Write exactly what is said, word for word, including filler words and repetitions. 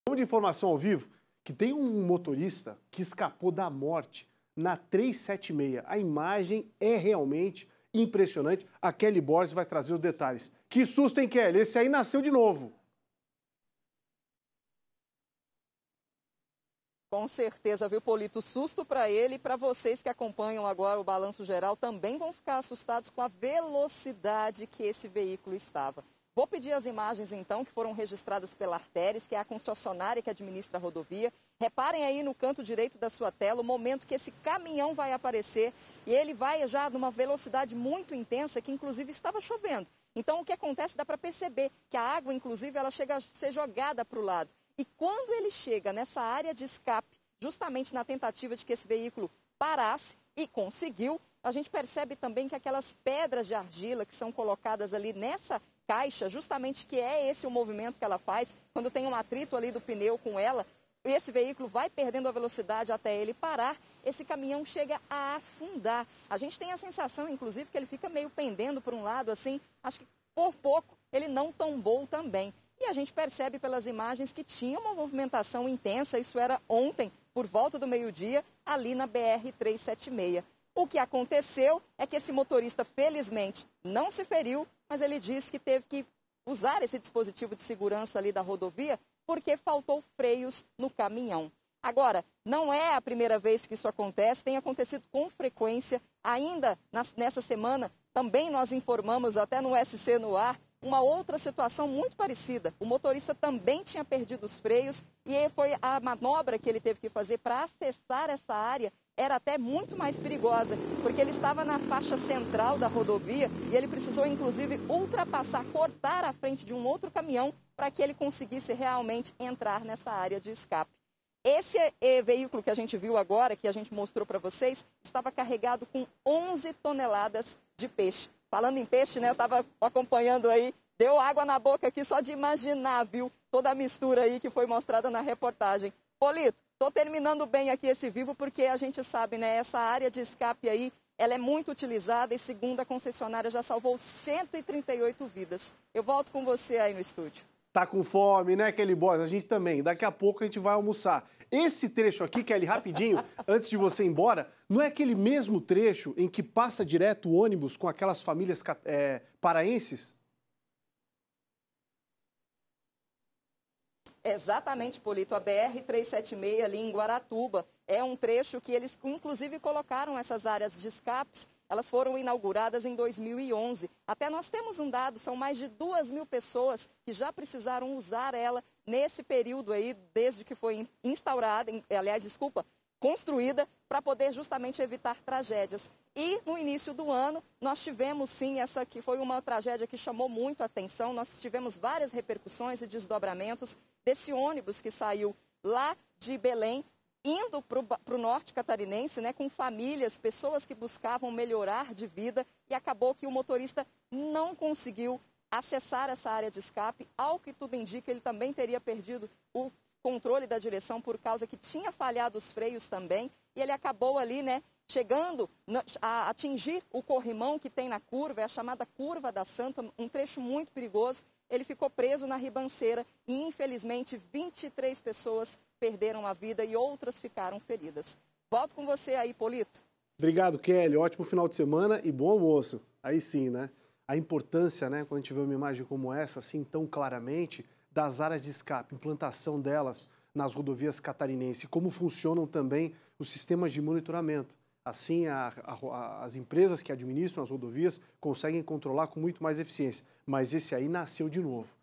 Vamos de informação ao vivo que tem um motorista que escapou da morte na trezentos e setenta e seis. A imagem é realmente impressionante. A Kelly Borges vai trazer os detalhes. Que susto, hein, Kelly? Esse aí nasceu de novo. Com certeza, viu, Polito? Susto para ele e para vocês que acompanham agora o Balanço Geral também vão ficar assustados com a velocidade que esse veículo estava. Vou pedir as imagens, então, que foram registradas pela Arteris, que é a concessionária que administra a rodovia. Reparem aí no canto direito da sua tela o momento que esse caminhão vai aparecer e ele vai já numa velocidade muito intensa, que inclusive estava chovendo. Então, o que acontece, dá para perceber que a água, inclusive, ela chega a ser jogada para o lado. E quando ele chega nessa área de escape, justamente na tentativa de que esse veículo parasse, e conseguiu, a gente percebe também que aquelas pedras de argila que são colocadas ali nessa caixa, justamente que é esse o movimento que ela faz, quando tem um atrito ali do pneu com ela, esse veículo vai perdendo a velocidade até ele parar, esse caminhão chega a afundar. A gente tem a sensação, inclusive, que ele fica meio pendendo por um lado, assim, acho que por pouco ele não tombou também. E a gente percebe pelas imagens que tinha uma movimentação intensa, isso era ontem, por volta do meio-dia, ali na B R trezentos e setenta e seis. O que aconteceu é que esse motorista, felizmente, não se feriu, mas ele disse que teve que usar esse dispositivo de segurança ali da rodovia porque faltou freios no caminhão. Agora, não é a primeira vez que isso acontece, tem acontecido com frequência. Ainda nessa semana, também nós informamos, até no S C no ar, uma outra situação muito parecida. O motorista também tinha perdido os freios e foi a manobra que ele teve que fazer para acessar essa área era até muito mais perigosa, porque ele estava na faixa central da rodovia e ele precisou, inclusive, ultrapassar, cortar a frente de um outro caminhão para que ele conseguisse realmente entrar nessa área de escape. Esse é, veículo que a gente viu agora, que a gente mostrou para vocês, estava carregado com onze toneladas de peixe. Falando em peixe, né, eu estava acompanhando aí, deu água na boca aqui só de imaginar, viu, toda a mistura aí que foi mostrada na reportagem. Polito, estou terminando bem aqui esse vivo porque a gente sabe, né, essa área de escape aí, ela é muito utilizada e segundo a concessionária já salvou cento e trinta e oito vidas. Eu volto com você aí no estúdio. Tá com fome, né, Kelly Borges? A gente também. Daqui a pouco a gente vai almoçar. Esse trecho aqui, Kelly, rapidinho, antes de você ir embora, não é aquele mesmo trecho em que passa direto o ônibus com aquelas famílias é, paraenses? Exatamente, Polito. A B R trezentos e setenta e seis ali em Guaratuba é um trecho que eles, inclusive, colocaram essas áreas de escapes. Elas foram inauguradas em dois mil e onze. Até nós temos um dado, são mais de duas mil pessoas que já precisaram usar ela nesse período aí, desde que foi instaurada, aliás, desculpa, construída, para poder justamente evitar tragédias. E no início do ano, nós tivemos sim, essa que foi uma tragédia que chamou muito a atenção, nós tivemos várias repercussões e desdobramentos desse ônibus que saiu lá de Belém, indo para o norte catarinense, né, com famílias, pessoas que buscavam melhorar de vida, e acabou que o motorista não conseguiu acessar essa área de escape. Ao que tudo indica, ele também teria perdido o controle da direção por causa que tinha falhado os freios também, e ele acabou ali, né, chegando a atingir o corrimão que tem na curva, é a chamada Curva da Santa, um trecho muito perigoso. Ele ficou preso na ribanceira e, infelizmente, vinte e três pessoas perderam a vida e outras ficaram feridas. Volto com você aí, Polito. Obrigado, Kelly. Ótimo final de semana e bom almoço. Aí sim, né? A importância, né, quando a gente vê uma imagem como essa, assim, tão claramente, das áreas de escape, implantação delas nas rodovias catarinenses, como funcionam também os sistemas de monitoramento. Assim, a, a, as empresas que administram as rodovias conseguem controlar com muito mais eficiência. Mas esse aí nasceu de novo.